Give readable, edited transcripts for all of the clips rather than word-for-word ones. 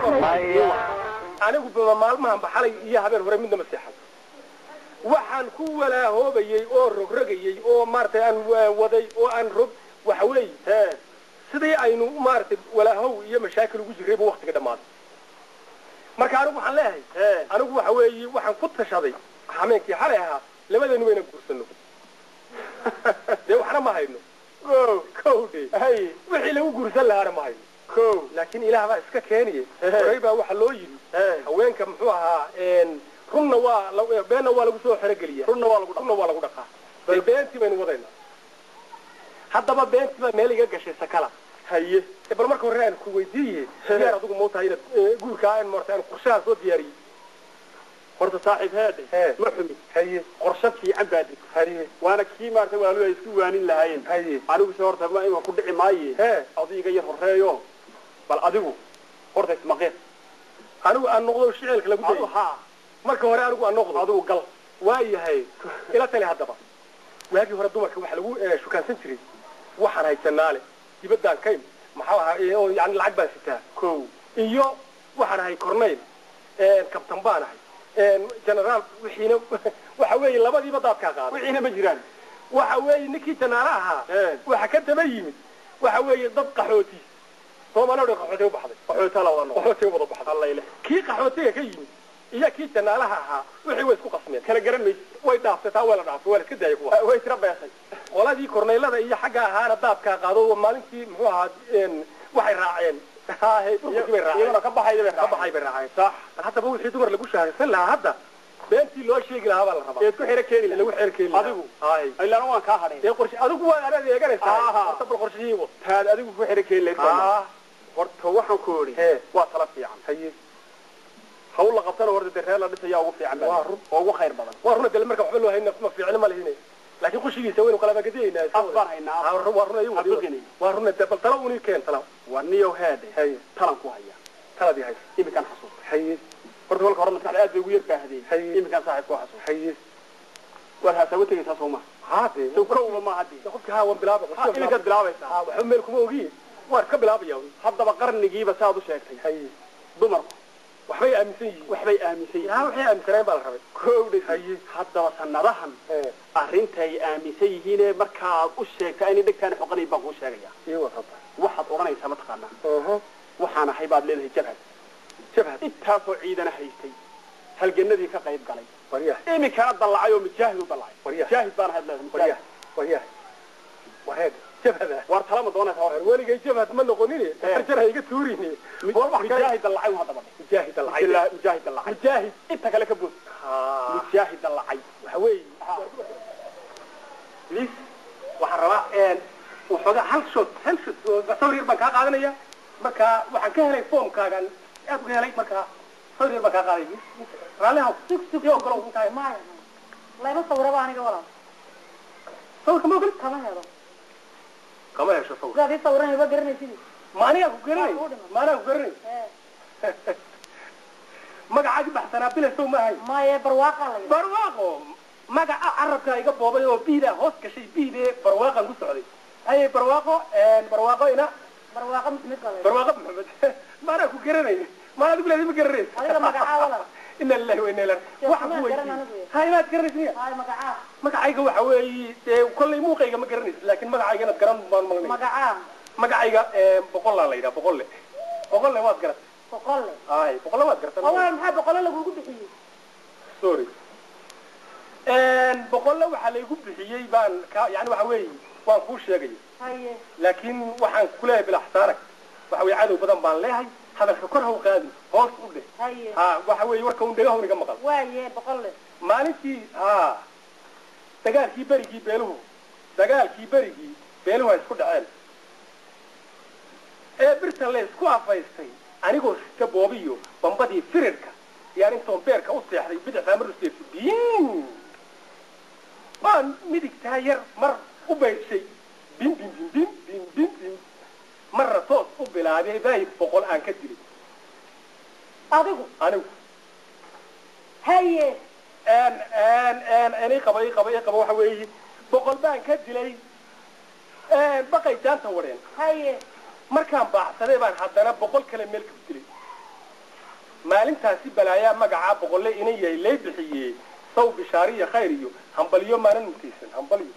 anigu bama maalmahan baxalay iyo habeen hore midna ma seexan waxaan ku walaahoobay oo rogrogayay oo maartay aan waday oo aan rog waxa weey sidii aynu maartay walaahow iyo mashaakil ugu jirayba waqtiga dhamaaday marka anigu waxaan leeyahay anigu waxa weey waxaan ku tashaday hameenkii xalay ahaa labadeenu wayna guursano de waxna ma hayno كودي هاي وحي لو غورسن لها ما هي كو لكن إله بقى اسكا كانيه قريبا waxa loo yiri haweenka muxuu ahaa runna waa beena waa lagu soo xirageliya runna waa lagu dhaqaa beenti baynu wadayna haddaba beenti ba meel iga gashay sakala haye bal marka hore aan ku weydiiyay diyaar adigu mootahay guurka aan martaan qorshaha soo diyaariyay horta saaxiib heede ma xumi haye qorshadkii cabaadi haye waana kii maartay walaalay isku waanin lahaayeen haye anigu soo horta ma ku dhici maaye adiga yar horeeyo bal adigu horta ismaqeen anigu aan noqdo shicilka lagu day ha marka hore anigu aan noqdo adigu gal waayahay ila tali hadaba waagi hore dumarka waxa lagu shukaansan jiray waxaan haysanaale dibadaan kayn maxaa ahaa oo yani lacag baan sitaa koow iyo waxaan hay korneyl kabtan baan ahay general wixiina waxa weey labadiiba daad ka qaad wixiina ma jiraan waxa weey ninkii janaalaha waxa ka daba yimid waxa weey dad qaxooti Soomaalidu qaxooti u baxday qaxooti la wada qaxooti wada baxday Allah ilaahay kii qaxootiga ka yimid iyo kii janaalaha ahaa wixii way isku qasmeen kala garanay way dhaaftaa wala dhaafto wala iska daayay kuwa way tirabeesay qoladii korneylada iyo xagga ahaana daad ka qaado maalintii muxuu ahaa waxay raaceen iyagana ka baxay bay raaceen sax haddaba wixii dumar lagu shaahaysan lahaa hadda beentii loo sheegi lahaa baa la rabaa eed ku xira keeni lagu xira keeni adigu hay ilaa waan ka hadhay ee qorshe adigu waa aad eeganaysaa horta bal qorshihiibo taad adigu ku xira keeni lahaa horta waxaan ku ori waa tala fiican haye hawl la qabtana horta reer la dhisaya ugu fiican waa ugu khayr badan waa runa dal marka waxba loo hayna ma fiicna ma leeyahay laakiin qoshigiisa weyn kala bagadiyayna afbar hayna waa runa ayuu waa runa dabal tala uu keen tala waa niyo heede hay talan ku haya taladii hay imikan xasuus hay horta walka horna sax aad bay ugu yar baahdeen imikan saaxiib ku xasuus hay war sawirtiisa Soomaa haade soo koow ma haade qofka haa wan bilaabo qofka imikan bilaabaysa waxa meel kuma ogi war ka bilaabaya haddaba qarnigiiba saad u sheegtay hay dumarku waxbay aaminsan yihiin waxay aaminsaneen baa la rabay koowday hay haddaba sanadahan arintay aaminsan yihiin marka aad u sheegtay in dhigtaan xoqanay baa ku sheegaya iyo waxaad oranaysaa ma taqaanaa waxaan ahay baad leedahay jabhad intaasoo ciidana haystay halganadii ka qayb galay wariyaha imika dalacay oo mujaahid u dalacay jaahid baan ahay wariyaha waheed jabhada war talama doonaysaa weligay jabhad ma noqonin tarjara iga tuurini mujaahid dalacay hadaba mujaahid inta kale ka bood mujaahid dalacay waxa weey lis waxa rabaa وحدا هل شوت صورير بنك قادنيا marka waxaan ka helay foomkaagan aad ku helay marka صورير baka qaaday raalaha iyo kala u tahay ma leeyo sawiraba aniga wala sawirka ma ogol kama hesho sawir dadii sawirana ba garanaysid maaniga ku garanay magacaadi baxsana bilaso ma hay ma barwaaqo magaca arabka iga boobay oo biida hoos gashay biide barwaaqan ku socday أي برواقة هنا برواقة محمد ما أنا كجرني ما أنا تقول هذه مجرني هذا مقعة إن الله وإن الله وحبوي هاي ما تجرني هاي مقعة يجوا حوي وكل مو قيجا مجرني لكن مقعة يجنا تجرن بان مقعة يجا بقول الله يدا بقول له ما تجرن هاي بقول له ما تجرن والله ما حد بقول له يقول بحيي سوري بقول له وحلا يقول بحيي بان يعني وحوي waan ku sheegay laakiin waxaan ku leeyahay bil ahsaarak waxa way cadow badan baan leeyahay hadalka kor haw qaadi hoos u dhig waxa way warka uu dhigaho niga maqal waaye boqol maalintii dagaalkii berigii beeluhu ay isku dhaceen birta la isku afaystay anigoo ka boobiyo bambadii firirka yaan intoon beerka u seexday bidix amar u seexday waan midig taayar mar وبيشي بين مرة صوت وبلادي باي بقول عن كدري أنا هاي أنا قبي حوي بقول بان كدري بقي جان تورين هاي مركان بعد سنة بان حتى أنا بقول كلام ملك بدري maalintaasi balaayaa magaca boqolle inay yahay lay bixiyay saw bishaariya khayriyo hambaliyo maanan mutaysan hambaliyo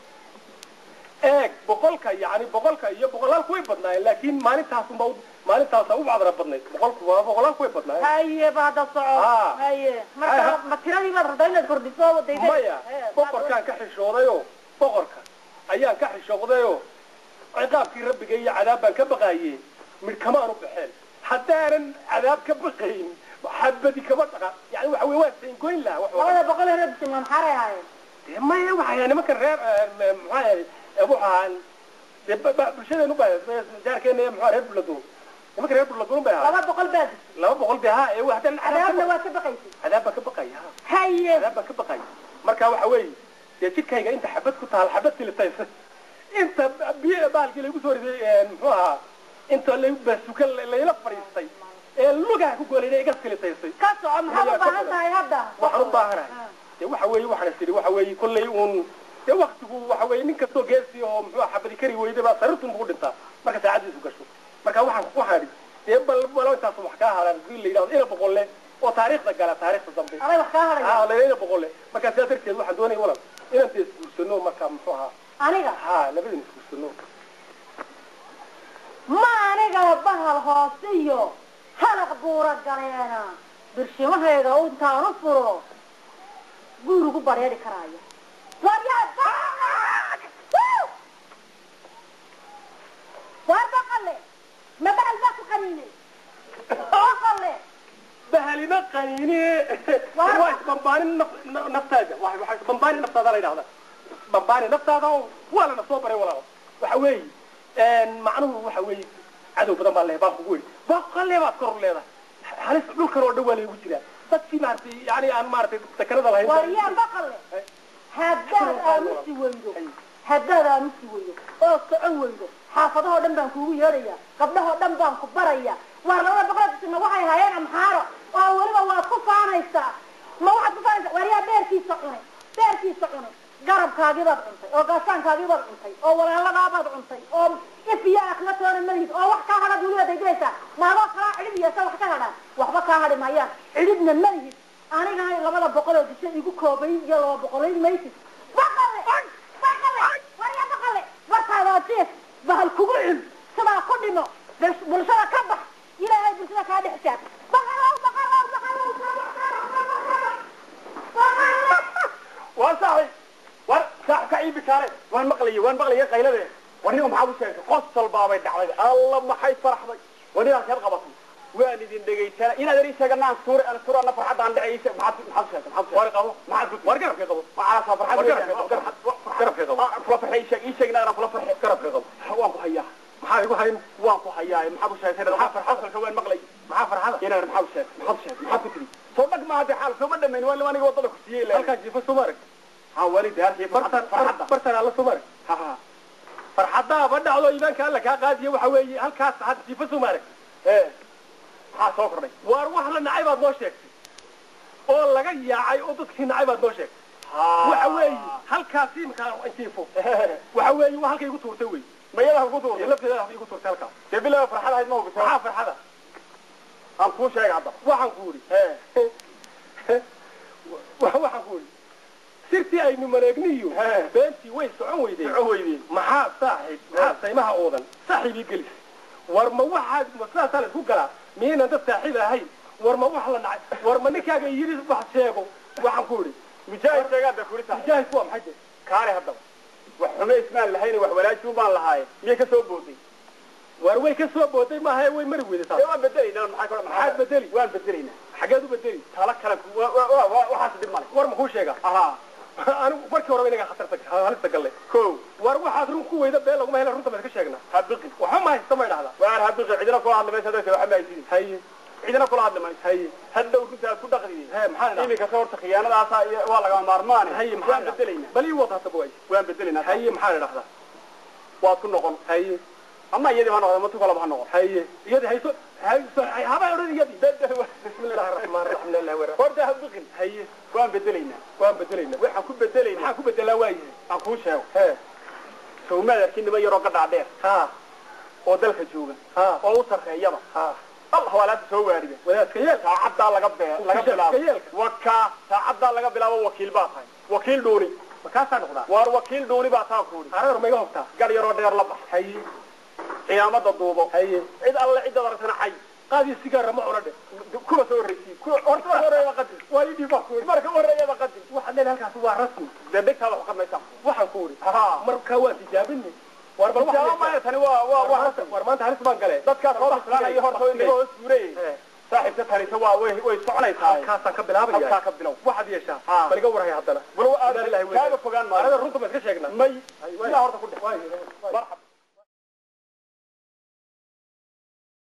boqolka yani boqolka iyo boqolaal way badnaayeen laakiin maalintaas u cadra badnayd boqolaal way badnaayeen haye baada soco haye marka ma tiradii baad rabtaa inaad kordhiso wadayda maya boqorkaan ka xishoodayo boqorka ayaan ka xishoodayo ciqaabkii rabbiga iyo cadaabaan ka baqaayay mid kama aanu baxeen haddaanan cadaab ka baqayn xabadi kama dhaqa yani waxa weeye waa sayngoyn laha wax wada boqol reer bisman xaray haayeen maya waxa nimanka reer maxaa abuhan bulshadeenu baa jaarkeena maxaa reer bulado nimanka reer bulado baa 200 baad 200 baa ee waxdan cadaabna waa ka baqaysay cadaabka ka baqaya haye cadaabka ka baqaya marka waxa weeye jidkayga inta xabad ku taal xabad tilitaysa inta biyo baalkii lagu soo riday muxuu ahaa inta la basuka layla fariistay ee lugaha ku gooleeyay iga tilitaysay ka soo maxaa u baahan tahay hadda waxaan u baahanahay waxa weeye waxaan isiri waxa weeye kullay uun waqtigu waxa weeye nin kastoo geesi oo muxuu xabadi kari weyday baa sarurtun buu dhintaa marka saacadiisu gasho marka waxaan ku haadhi bal intaas wax ka haran la yiraahdo ina boqolle oo taariikhda gala taariikhda dambe ay wax ka haray la ina boqolle marka sidaas darteed waxaan doonay walaal inaan isguursano marka muxuu ahaa aniga labadeen isguursano ma aniga bahal hoosiyo halaq buura galeena birshimahayga intaan u furo gurigu bareeri karaayo واربقله ما بقى الباقي قنيني وقله بهالنا قنيني واش بمباني نفتاجه واحد بمباني نفتاجه لا يراهدا بمباني نفتاجه ولا نصوبري ولا waxa weey macnuhu waxa weey cadow badan baa leeyahay baa kugu baqalle baad kor leedahay halis dhulka oo dhawaal ay ugu jiraan dadkii maartay yani aan maartay takarada lahayn wariya baqalle haddaad aamusi weydo oo socon weydo xaafadahoo dhan baan kuugu yeedhaya gabdhahoo dhan baan ku baraya waa 200 waxay hayeen amxaaro oo weliba waad ku faanaysaa ma waxaad ku faanaysaa wariyaa beerkiisa cunay garabkaagii baad cuntay oo gaashaankaagii baad cuntay oo walaaladaaa baad cuntay oo ifiya akhlatoona malihid oo wax kaa hadhaad weliba daydilaysaa naagoo kalaa cidhib iyasa wax ka hadhaan waxba kaa hadhi maayaan cidhibna malihid anigana 200 oo disho igu koobay iyo 200 maysid bahal kugu cun sidaa ku dhimo bulshada ka bax ilaahay bulshada kaa dhex taag waa saax ka iibi kaare waan maqlaya qaylade waniga maxaa u sheegay qosol baabay dhacday alla maxay faraxday waniga ka qabatay waan idin dhageysana inaad eri sheeganaan suurana farxadaan dhacaysa maxaa sheegay war qabo war garabka qabo waxa la farxad kula farxay kula farxay garabka qabo waan ku hayaa maxaa igu hayn waan ku hayaa maxaa u sheegay maxaa farxadka waan maqlay maxaa farxada inaan maxaa u sheegay maxaa ku tiri soo dhag ma hada xaal soo dhameyn waan aniga wadada ku siiyay halka jifa Soomaali والدي هذه برتنا على صومالي فرحتها بدأ الله إذا كان لك قاضي وحوي هل كاس حد في صومالي ها سوكرني وأروح لنا عيبات نوشك والله جاي عي أوضتك هنا عيبات نوشك وحوي هل كاسي مكان أنتيفو وحوي وهل كي يقطر توي ما يلا يقطر يلا كذا يقطر تلك تبي له فرحة هاي ما هو بس فرحة هم كل شيء عضب وحنقولي وحنقولي سirtii aynu maleegniyo beentii way socon weydeen maxaa saaxiib maxaa saymaha oodan saaxiibi gelis war ma waxaad masaasal isku galaa miina dad saaxiib ahay war ma wax la dhacay war ma ninkaaga yiri wax sheego waxaan ku iri mijaay sheegada ku iri mijaay ku maxay kaale hadda wax xumeys ma lahayn wax walaashu baan lahaay miyay ka soo booday war way ka soo booday ma hay way mari weeday waa bedelayna maxaa bedeli waan bedelayna xageed u bedeli tala kala waxaas dib male war ma ku sheega أنا بركي ورا بينك خطرتك هل تقلي كو وأروح أدرون كوي إذا بيلا وما هلا رنت ما تكشجنا هبقي وحما يستمر هذا وأنا هبقي عندنا كل هذا ما يصير وحما يصير هاي عندنا كل هذا ما هاي هذا وكنت كل دقيقة هاي محلنا إني كسور تخيانة عصا والله كمان مارمان هاي محلنا بدلينا بلي وضع تبوي وين بدلينا هاي محلنا لحظة وأكون نقول هاي أما يدي ما نقول ما تقول ما نقول هاي يدي هاي هذا يوري يدي بسم الله الرحمن الرحيم الله ورا ورده هبقي هاي وين بدلينا waxaan ku bedelaa waayahay aan ku sheego Soomaaliya kiinaba yaro ka dhacday oo dalka jooga oo u sarreeyaba الله ولا تسواري ولا تكيل ساعد لقى بلا وكا ساعد لقى بلا وكيل باطن وكيل دوري مكاسا نقدا وار وكيل دوري باطن كوري أنا ما يقطع قال يرو دير لبح هي قيامة الضوضة هي عيد الله عيد درسنا حي قاضي السيجارة ما أورده كما سوريسي ورتوا هوريا قدي وايدي بقول marka horeeyay qadin waxa dheer halkaas waa rasmi dadka wax qadmaysan waxaan ku uri ha marka waa tijaabinay war bal waxa ma tani waa war maanta halis baan galay dadka soo baxsanaya horta inoo suuray saaxiibta tani waa way soconaysaa halkaas ka bilaabaya halkaas ka bilow waxaad yeeshaa bal iga warhay haddana walow aad ilaahay kaaga fogaan ma arada runta ma iska sheegnaa may ilaa horta ku dhig marxab